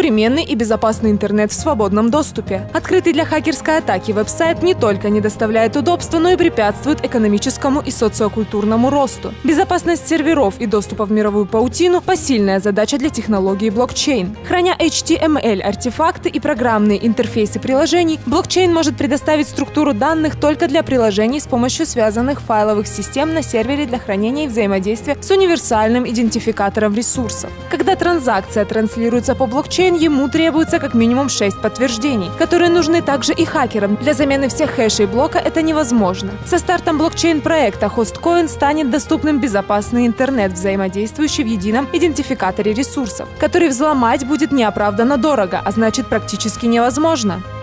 современный и безопасный интернет в свободном доступе. Открытый для хакерской атаки веб-сайт не только не доставляет удобства, но и препятствует экономическому и социокультурному росту. Безопасность серверов и доступа в мировую паутину – посильная задача для технологии блокчейн. Храня HTML-артефакты и программные интерфейсы приложений, блокчейн может предоставить структуру данных только для приложений с помощью связанных файловых систем на сервере для хранения и взаимодействия с универсальным идентификатором ресурсов. Когда транзакция транслируется по блокчейн, ему требуется как минимум 6 подтверждений, которые нужны также и хакерам. Для замены всех хэшей блока это невозможно. Со стартом блокчейн-проекта Hostcoin станет доступным безопасный интернет, взаимодействующий в едином идентификаторе ресурсов, который взломать будет неоправданно дорого, а значит практически невозможно.